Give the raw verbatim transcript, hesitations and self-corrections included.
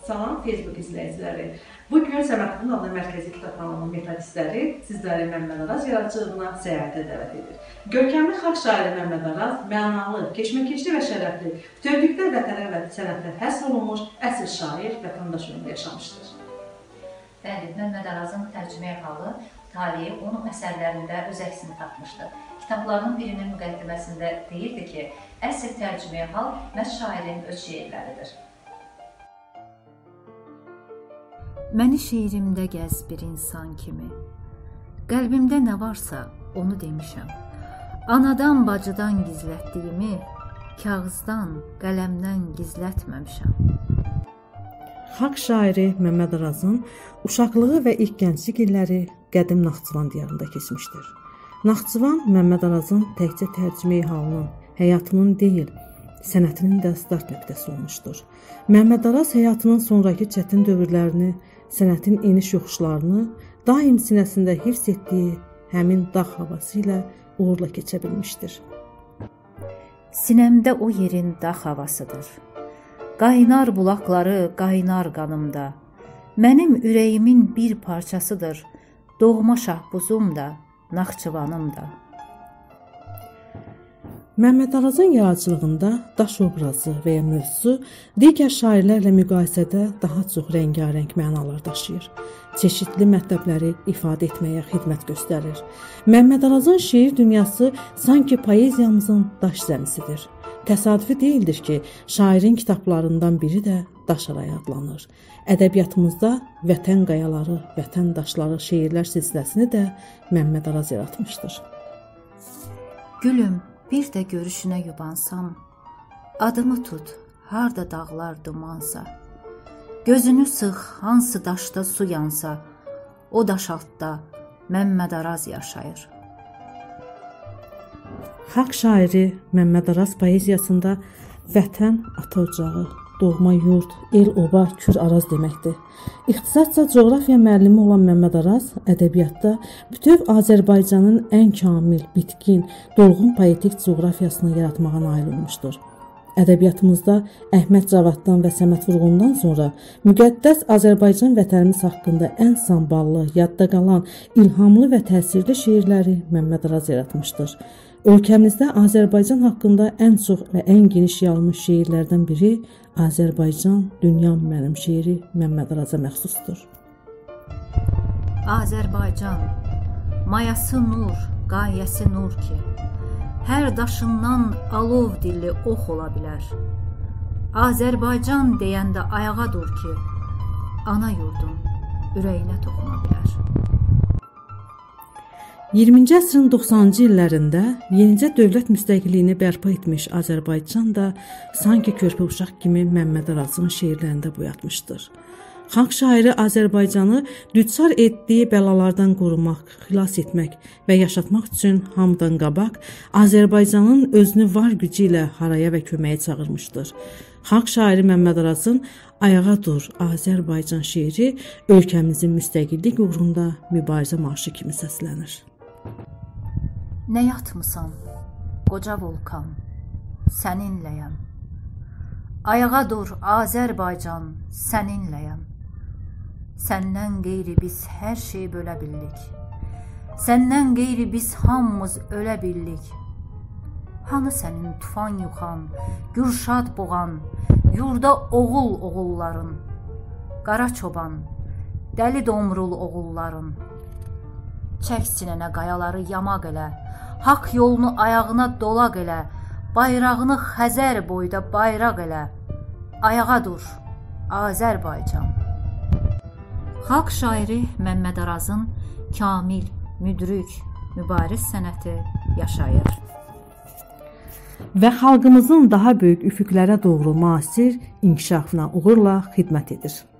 Salam Facebook izləyiciləri. Bugün Səməddin adlı mərkəzi kitabxananın metodistləri sizləri Məmməd Araz yaradıcılığına səyahətə dəvət edir. Görkəmli xalq şairi Məmməd Araz mənalı, keşməkeşli və şərəfli, bütövlükdə vətənə və sənətlə həsr olunmuş əsl şair, vətəndaş ömrü yaşamışdır. Bəli, Məmməd Arazın tərcüməyə halı, taleyi onun əsərlərində öz əksini tapmışdır. Kitablarının birinin müqəddiməsində deyirdi ki, əsl tərcüməyə hal məhz şairin öz şeirləridir. Məni şeirimdə gəz bir insan kimi. Qəlbimdə nə varsa onu demişəm. Anadan, bacıdan gizlətdiyimi kağızdan, qələmdən gizlətməmişəm. Xalq şairi Məmməd Arazın uşaqlığı və ilk gənclik illəri qədim Naxçıvan diyarında keçmişdir. Naxçıvan Məmməd Arazın təkcə tərcümeyi halının, həyatının deyil, sənətinin də start nöqtəsi olmuşdur. Məmməd Araz həyatının sonraki çətin dövrlərini, sənətin eniş yoxuşlarını daim sinəsində hifz etdiyi həmin dağ havası ilə uğurla keçə bilmişdir. Sinəmdə o yerin dağ havasıdır. Qaynar bulaqları qaynar qanımda. Mənim ürəyimin bir parçasıdır. Doğma şahbuzum da, Naxçıvanım da. Məmməd Arazın yaradıcılığında daş obrazı və ya mövzusu digər şairlərlə müqayisədə daha çox rəngarəng mənalar daşıyır. Çeşidli mətləbləri ifadə etməyə xidmət göstərir. Məmməd Arazın şeir dünyası sanki poeziyamızın daş zəmisidir. Təsadüfi deyildir ki, şairin kitablarından biri də Daşaray adlanır. Ədəbiyyatımızda Vətən qayaları, Vətən daşları şeirlər silsiləsini də Məmməd Araz yaratmışdır. Gülüm, bir də görüşünə yubansam, adımı tut, harda dağlar dumansa. Gözünü sıx, hansı daşda su yansa, o daş altda Məmməd Araz yaşayır. Xalq şairi Məmməd Araz poeziyasında vətən, ata ocağı, doğma yurt, el, oba, kür, araz deməkdir. İxtisasca coğrafiya müəllimi olan Məmməd Araz ədəbiyyatda bütöv Azərbaycanın ən kamil, bitkin, dolğun poetik coğrafiyasını yaratmağa nail olmuşdur. Ədəbiyyatımızda Əhməd Cavaddan və Səməd Vurğundan sonra müqəddəs Azərbaycan vətənimiz haqqında ən samballı, yadda qalan, ilhamlı və təsirli şeirləri Məmməd Araz yaratmışdır. Ölkəmizdə Azərbaycan haqqında ən çox və ən geniş yayılmış şeirlərdən biri Azərbaycan, dünyam mənim şeiri Məmməd Araza məxsusdur. Azərbaycan, mayası nur, qayəsi nur ki, hər daşından alov dilli ox ola bilər. Azərbaycan deyəndə ayağa dur ki, ana yurdun ürəyinə toxuna bilər. iyirminci əsrin doxsanıncı illərində yenicə dövlət müstəqilliyini bərpa etmiş Azərbaycan da sanki körpə uşaq kimi Məmməd Arazın şeirlərində boyatmışdır. Xalq şairi Azərbaycanı düçar etdiyi bəlalardan qorumaq, xilas etmək və yaşatmaq üçün hamıdan qabaq Azərbaycanın özünü var gücü ilə haraya və köməyə çağırmışdır. Xalq şairi Məmməd Arazın Ayağa dur, Azərbaycan şeiri ölkəmizin müstəqillik uğrunda mübarizə marşı kimi səslənir. Nə yatmısan, qoca vulkan, səninləyəm. Ayağa dur, Azərbaycan, səninləyəm. Səndən qeyri biz hər şeyi bölə bildik. Səndən qeyri biz hamımız ölə bildik. Hanı sənin tufan yuxan, gürşad boğan, yurda oğul oğulların, qara çoban, dəli domrul oğulların. Çək sinənə qayaları yamaq elə, haqq yolunu ayağına dolaq elə, bayrağını Xəzər boyda bayraq elə. Ayağa dur, Azərbaycan. Xalq şairi Məmməd Arazın kamil, müdrik, mübariz sənəti yaşayır. Və xalqımızın daha böyük üfüqlərə doğru müasir inkişafına uğurla xidmət edir.